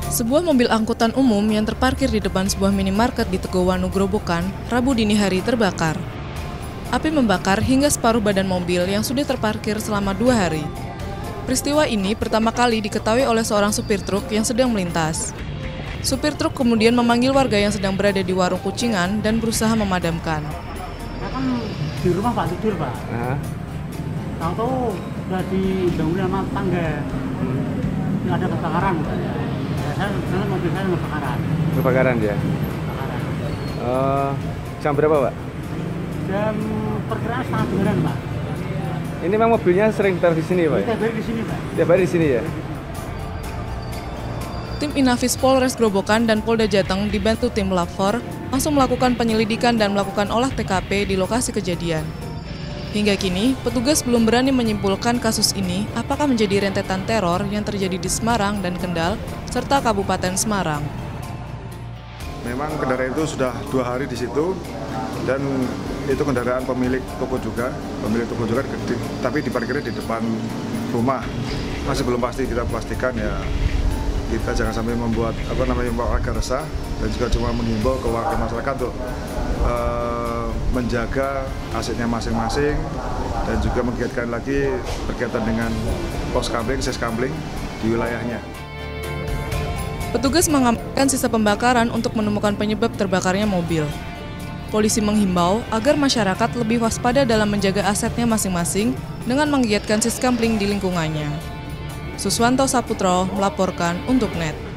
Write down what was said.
Sebuah mobil angkutan umum yang terparkir di depan sebuah minimarket di Tegowanu, Grobogan, Rabu dini hari terbakar. Api membakar hingga separuh badan mobil yang sudah terparkir selama 2 hari. Peristiwa ini pertama kali diketahui oleh seorang supir truk yang sedang melintas. Supir truk kemudian memanggil warga yang sedang berada di warung kucingan dan berusaha memadamkan. Saya kan di rumah Pak, tidur Pak. Tahu-tahu udah dibangunin sama tangga. Ada kebakaran. Saya mobil saya kebakaran. Kebakaran ya? Kebakaran. Jam berapa Pak? Jam perkiraan 1:30 Pak. Ini memang mobilnya sering ditaruh di sini Pak? Tiap hari di sini Pak. Tiap hari di sini ya? Tim Inafis Polres Grobogan dan Polda Jateng dibantu tim Lab 4 langsung melakukan penyelidikan dan melakukan olah TKP di lokasi kejadian. Hingga kini, petugas belum berani menyimpulkan kasus ini apakah menjadi rentetan teror yang terjadi di Semarang dan Kendal, serta Kabupaten Semarang. Memang kendaraan itu sudah 2 hari di situ, dan itu kendaraan pemilik toko juga, tapi diparkirnya di depan rumah. Masih belum pasti, kita pastikan ya, kita jangan sampai membuat warga resah, dan juga cuma mengimbau ke warga masyarakat untuk menjaga asetnya masing-masing, dan juga menggiatkan lagi berkaitan dengan pos kamling, ses kamling di wilayahnya. Petugas mengamankan sisa pembakaran untuk menemukan penyebab terbakarnya mobil. Polisi menghimbau agar masyarakat lebih waspada dalam menjaga asetnya masing-masing dengan menggiatkan siskampling di lingkungannya. Suswanto Saputro melaporkan untuk NET.